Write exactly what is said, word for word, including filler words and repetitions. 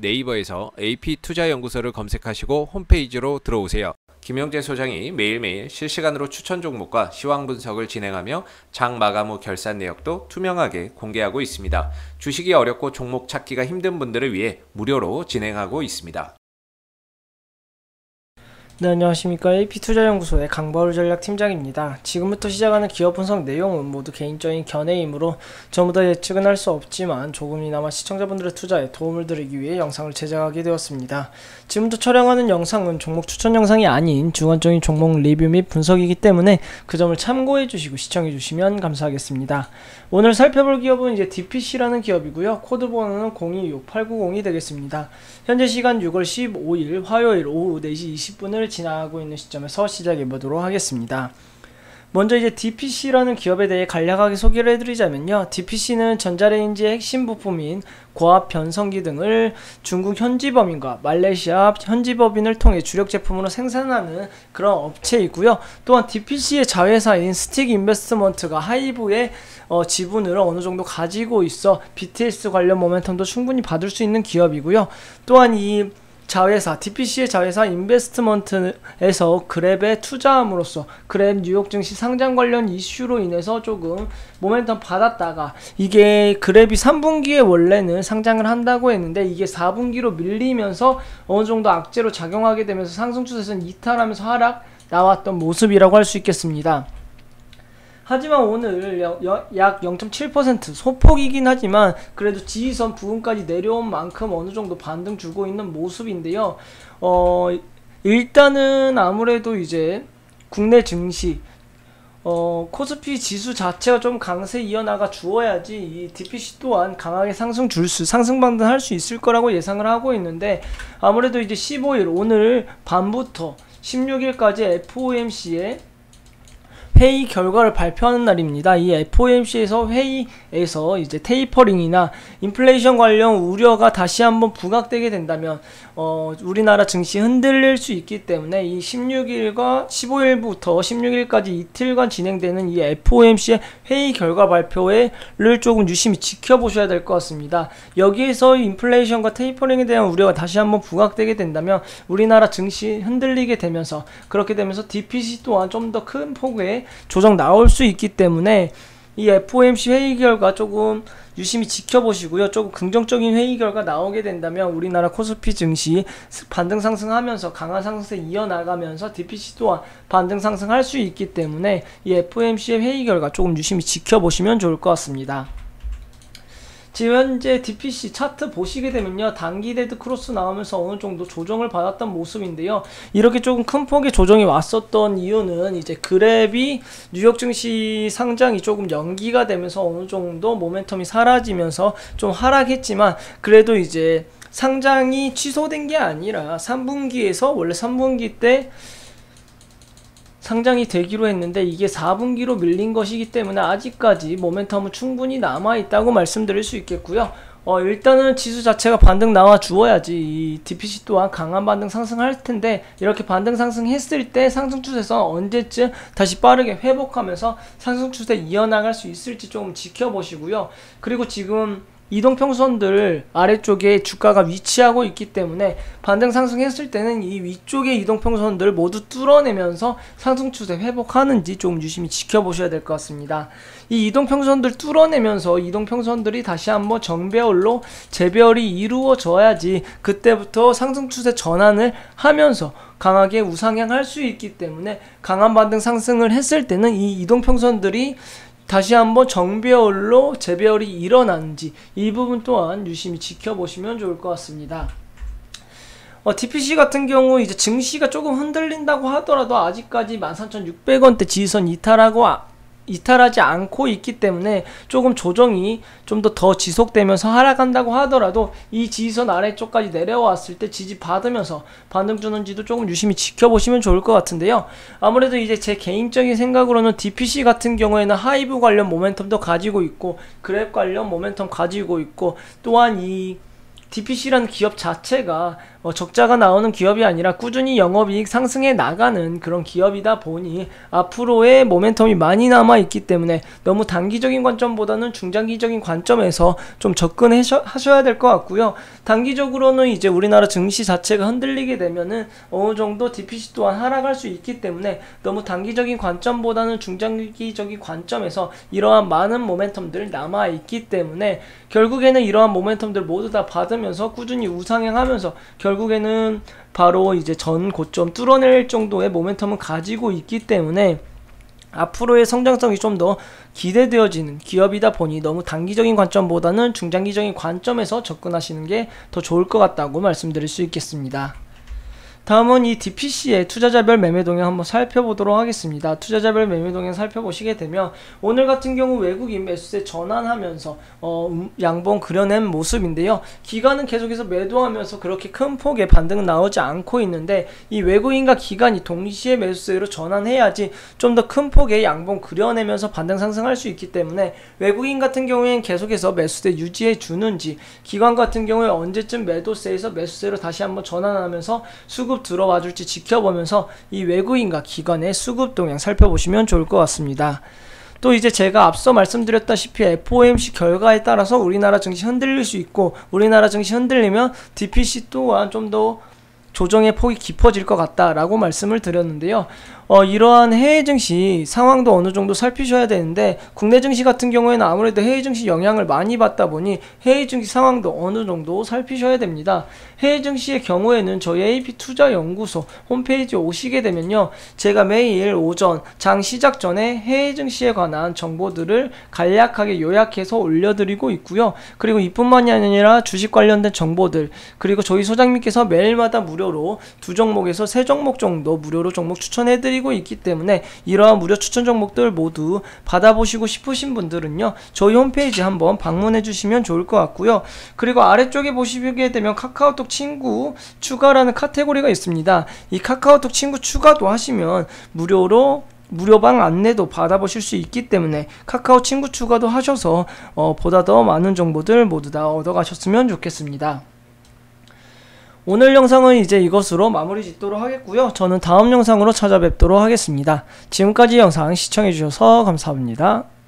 네이버에서 에이피투자연구소를 검색하시고 홈페이지로 들어오세요. 김영재 소장이 매일매일 실시간으로 추천 종목과 시황 분석을 진행하며 장 마감 후 결산 내역도 투명하게 공개하고 있습니다. 주식이 어렵고 종목 찾기가 힘든 분들을 위해 무료로 진행하고 있습니다. 네, 안녕하십니까. 에이피투자연구소의 강바울 전략팀장입니다. 지금부터 시작하는 기업 분석 내용은 모두 개인적인 견해이므로 전부 다 예측은 할 수 없지만 조금이나마 시청자분들의 투자에 도움을 드리기 위해 영상을 제작하게 되었습니다. 지금부터 촬영하는 영상은 종목 추천 영상이 아닌 주관적인 종목 리뷰 및 분석이기 때문에 그 점을 참고해 주시고 시청해 주시면 감사하겠습니다. 오늘 살펴볼 기업은 이제 디피씨라는 기업이고요. 코드 번호는 공이육팔구공이 되겠습니다. 현재 시간 유월 십오일 화요일 오후 네시 이십분을 지나가고 있는 시점에서 시작해 보도록 하겠습니다. 먼저 이제 디피씨라는 기업에 대해 간략하게 소개를 해드리자면요. 디피씨는 전자레인지의 핵심 부품인 고압 변성기 등을 중국 현지법인과 말레이시아 현지법인을 통해 주력 제품으로 생산하는 그런 업체이고요. 또한 디피씨의 자회사인 스틱 인베스트먼트가 하이브의 어, 지분을 어느 정도 가지고 있어 비티에스 관련 모멘텀도 충분히 받을 수 있는 기업이고요. 또한 이 자회사, 디피씨의 자회사 인베스트먼트에서 그랩에 투자함으로써 그랩 뉴욕 증시 상장 관련 이슈로 인해서 조금 모멘텀 받았다가 이게 그랩이 삼분기에 원래는 상장을 한다고 했는데 이게 사분기로 밀리면서 어느 정도 악재로 작용하게 되면서 상승 추세선 이탈하면서 하락 나왔던 모습이라고 할 수 있겠습니다. 하지만 오늘 약 영 점 칠 퍼센트 소폭이긴 하지만 그래도 지지선 부근까지 내려온 만큼 어느 정도 반등 주고 있는 모습인데요. 어, 일단은 아무래도 이제 국내 증시 어, 코스피 지수 자체가 좀 강세 이어나가 주어야지 이 디피씨 또한 강하게 상승 줄 수, 상승 반등할 수 있을 거라고 예상을 하고 있는데 아무래도 이제 십오일 오늘 밤부터 십육일까지 에프오엠씨의 회의 결과를 발표하는 날입니다. 이 에프오엠씨에서 회의에서 이제 테이퍼링이나 인플레이션 관련 우려가 다시 한번 부각되게 된다면 어, 우리나라 증시 흔들릴 수 있기 때문에 이 십육일과 십오일부터 십육일까지 이틀간 진행되는 이 에프오엠씨의 회의 결과 발표를 조금 유심히 지켜보셔야 될 것 같습니다. 여기에서 인플레이션과 테이퍼링에 대한 우려가 다시 한번 부각되게 된다면 우리나라 증시 흔들리게 되면서 그렇게 되면서 디피씨 또한 좀 더 큰 폭의 조정 나올 수 있기 때문에 이 에프오엠씨 회의 결과 조금 유심히 지켜보시고요. 조금 긍정적인 회의 결과 나오게 된다면 우리나라 코스피 증시 반등 상승하면서 강한 상승세 이어나가면서 디피씨 또한 반등 상승할 수 있기 때문에 이 에프오엠씨의 회의 결과 조금 유심히 지켜보시면 좋을 것 같습니다. 지금 현재 디피씨 차트 보시게 되면요. 단기 데드 크로스 나오면서 어느 정도 조정을 받았던 모습인데요. 이렇게 조금 큰 폭의 조정이 왔었던 이유는 이제 그랩이 뉴욕 증시 상장이 조금 연기가 되면서 어느 정도 모멘텀이 사라지면서 좀 하락했지만 그래도 이제 상장이 취소된 게 아니라 삼분기에서 원래 삼분기 때 상장이 되기로 했는데 이게 사분기로 밀린 것이기 때문에 아직까지 모멘텀은 충분히 남아있다고 말씀드릴 수 있겠고요. 어, 일단은 지수 자체가 반등 나와 주어야지 이 디피씨 또한 강한 반등 상승할 텐데 이렇게 반등 상승했을 때 상승 추세선 언제쯤 다시 빠르게 회복하면서 상승 추세 이어나갈 수 있을지 조금 지켜보시고요. 그리고 지금 이동평선들 아래쪽에 주가가 위치하고 있기 때문에 반등 상승했을 때는 이 위쪽의 이동평선들 모두 뚫어내면서 상승 추세 회복하는지 좀 유심히 지켜보셔야 될 것 같습니다. 이 이동평선들 뚫어내면서 이동평선들이 다시 한번 정배열로 재배열이 이루어져야지 그때부터 상승 추세 전환을 하면서 강하게 우상향할 수 있기 때문에 강한 반등 상승을 했을 때는 이 이동평선들이 다시 한번 정배열로 재배열이 일어나는지 이 부분 또한 유심히 지켜보시면 좋을 것 같습니다. 어, 디피씨 같은 경우 이제 증시가 조금 흔들린다고 하더라도 아직까지 만 삼천육백 원대 지지선 이탈하고 아, 이탈하지 않고 있기 때문에 조금 조정이 좀 더 더 지속되면서 하락한다고 하더라도 이 지지선 아래쪽까지 내려왔을 때 지지 받으면서 반등 주는지도 조금 유심히 지켜보시면 좋을 것 같은데요. 아무래도 이제 제 개인적인 생각으로는 디피씨 같은 경우에는 하이브 관련 모멘텀도 가지고 있고 그랩 관련 모멘텀 가지고 있고 또한 이 디피씨라는 기업 자체가 어, 적자가 나오는 기업이 아니라 꾸준히 영업이익 상승해 나가는 그런 기업이다 보니 앞으로의 모멘텀이 많이 남아있기 때문에 너무 단기적인 관점보다는 중장기적인 관점에서 좀 접근하셔야 될 것 같고요. 단기적으로는 이제 우리나라 증시 자체가 흔들리게 되면은 어느 정도 디피씨 또한 하락할 수 있기 때문에 너무 단기적인 관점보다는 중장기적인 관점에서 이러한 많은 모멘텀들 남아있기 때문에 결국에는 이러한 모멘텀들 모두 다 받으면서 꾸준히 우상향하면서 결국에는 바로 이제 전 고점 뚫어낼 정도의 모멘텀을 가지고 있기 때문에 앞으로의 성장성이 좀 더 기대되어지는 기업이다 보니 너무 단기적인 관점보다는 중장기적인 관점에서 접근하시는 게 더 좋을 것 같다고 말씀드릴 수 있겠습니다. 다음은 이 디피씨의 투자자별 매매 동향 한번 살펴보도록 하겠습니다. 투자자별 매매 동향 살펴보시게 되면 오늘 같은 경우 외국인 매수세 전환하면서 어, 음, 양봉 그려낸 모습인데요. 기관은 계속해서 매도하면서 그렇게 큰 폭의 반등은 나오지 않고 있는데 이 외국인과 기관이 동시에 매수세로 전환해야지 좀 더 큰 폭의 양봉 그려내면서 반등 상승할 수 있기 때문에 외국인 같은 경우에는 계속해서 매수세 유지해 주는지 기관 같은 경우에 언제쯤 매도세에서 매수세로 다시 한번 전환하면서 수급 들어와 줄지 지켜보면서 이 외국인과 기관의 수급 동향 살펴보시면 좋을 것 같습니다. 또 이제 제가 앞서 말씀드렸다시피 에프오엠씨 결과에 따라서 우리나라 증시 흔들릴 수 있고 우리나라 증시 흔들리면 디피씨 또한 좀 더 조정의 폭이 깊어질 것 같다라고 말씀을 드렸는데요. 어, 이러한 해외 증시 상황도 어느 정도 살피셔야 되는데 국내 증시 같은 경우에는 아무래도 해외 증시 영향을 많이 받다 보니 해외 증시 상황도 어느 정도 살피셔야 됩니다. 해외 증시의 경우에는 저희 에이피 투자연구소 홈페이지에 오시게 되면요. 제가 매일 오전 장 시작 전에 해외 증시에 관한 정보들을 간략하게 요약해서 올려드리고 있고요. 그리고 이뿐만이 아니라 주식 관련된 정보들 그리고 저희 소장님께서 매일마다 무료로 두 종목에서 세 종목 정도 무료로 종목 추천해드리고 있기 때문에 이러한 무료 추천 종목들 모두 받아보시고 싶으신 분들은요 저희 홈페이지 한번 방문해 주시면 좋을 것 같고요. 그리고 아래쪽에 보시게 되면 카카오톡 친구 추가라는 카테고리가 있습니다. 이 카카오톡 친구 추가도 하시면 무료로 무료방 안내도 받아보실 수 있기 때문에 카카오 친구 추가도 하셔서 어, 보다 더 많은 정보들 모두 다 얻어가셨으면 좋겠습니다. 오늘 영상은 이제 이것으로 마무리 짓도록 하겠고요. 저는 다음 영상으로 찾아뵙도록 하겠습니다. 지금까지 영상 시청해주셔서 감사합니다.